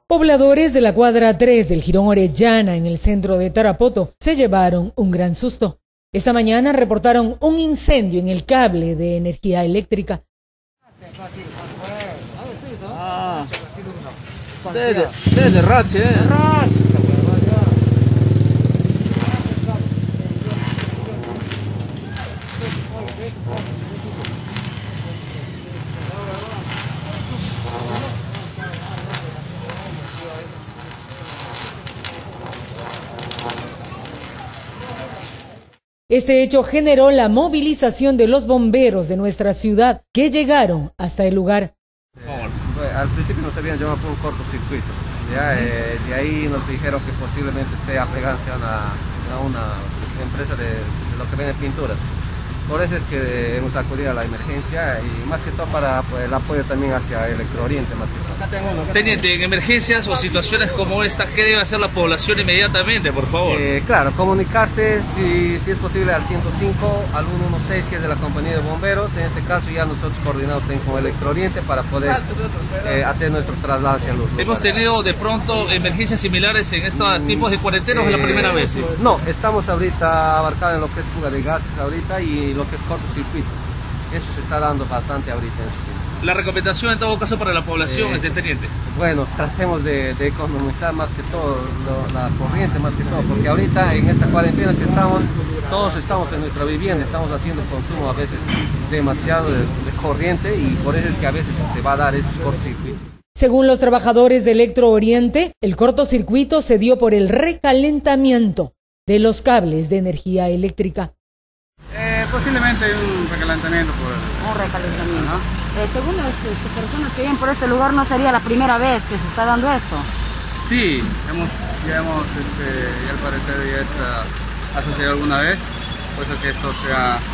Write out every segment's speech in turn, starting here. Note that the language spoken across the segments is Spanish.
Pobladores de la cuadra 3 del Jirón Orellana, en el centro de Tarapoto, se llevaron un gran susto. Esta mañana reportaron un incendio en el cable de energía eléctrica. Este hecho generó la movilización de los bomberos de nuestra ciudad, que llegaron hasta el lugar. Al principio nos habían llamado por un cortocircuito. De ahí nos dijeron que posiblemente esté apegándose a una empresa de lo que vende pinturas. Por eso es que hemos acudido a la emergencia y más que todo para el apoyo también hacia Electro Oriente. Más que todo. Teniente, en emergencias o situaciones como esta, ¿qué debe hacer la población inmediatamente, por favor? Claro, comunicarse si es posible al 105, al 116, que es de la compañía de bomberos. En este caso ya nosotros coordinamos con Electro Oriente para poder hacer nuestro traslado hacia los lugares. ¿Hemos tenido de pronto emergencias similares en estos tipos de cuarentenas o es la primera vez? No, estamos ahorita abarcados en lo que es fuga de gases ahorita y lo que es cortocircuito. Eso se está dando bastante ahorita en este tiempo. La recomendación en todo caso para la población es, teniente. Bueno, tratemos de economizar más que todo la corriente, más que todo, porque ahorita en esta cuarentena que estamos, todos estamos en nuestra vivienda, estamos haciendo consumo a veces demasiado de corriente y por eso es que a veces se va a dar estos cortocircuitos. Según los trabajadores de Electro Oriente, el cortocircuito se dio por el recalentamiento de los cables de energía eléctrica. Posiblemente hay un recalentamiento por un recalentamiento. Según las personas que viven por este lugar, ¿no sería la primera vez que se está dando esto? Sí, ya al parecer ya está sucedido alguna vez, puesto que esto se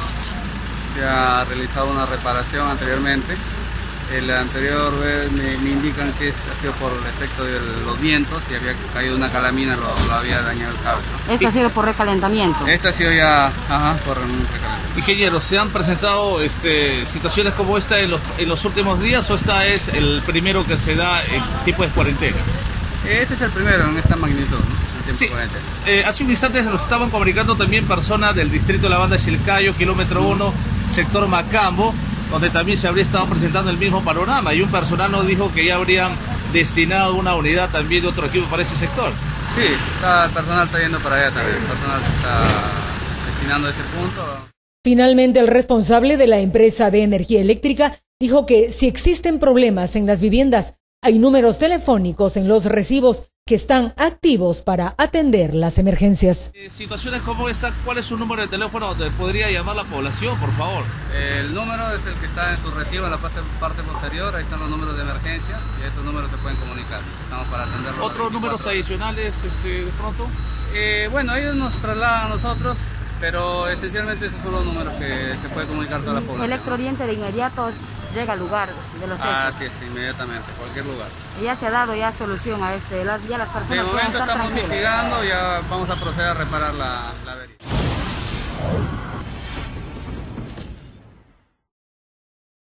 ha realizado una reparación anteriormente. El anterior vez me indican que ha sido por el efecto de los vientos y había caído una calamina, lo había dañado el cable, ¿no? ¿Esto ha sido por recalentamiento? Esto ha sido ya por un recalentamiento. Ingeniero, ¿se han presentado situaciones como esta en los últimos días o esta es el primero que se da en tipo de cuarentena? Este es el primero en esta magnitud, ¿no? Sí. Hace un instante nos estaban comunicando también personas del distrito de la Banda Chilcayo, kilómetro 1, sector Macambo, donde también se habría estado presentando el mismo panorama y un personal nos dijo que ya habrían destinado una unidad también de otro equipo para ese sector. Sí, el personal está yendo para allá también, el personal se está destinando a ese punto. Finalmente, el responsable de la empresa de energía eléctrica dijo que si existen problemas en las viviendas, hay números telefónicos en los recibos que están activos para atender las emergencias. Situaciones como esta, ¿cuál es su número de teléfono donde podría llamar la población, por favor? El número es el que está en su recibo, en la parte posterior, ahí están los números de emergencia y esos números se pueden comunicar. Estamos para atenderlos. ¿Otros números adicionales de pronto? Bueno, ellos nos trasladan a nosotros, pero esencialmente esos son los números que se puede comunicar toda la población. Electro Oriente de inmediato llega al lugar de los hechos. Sí, inmediatamente, cualquier lugar. Ya se ha dado solución a ya las personas. De momento estamos mitigando, ya vamos a proceder a reparar la avería.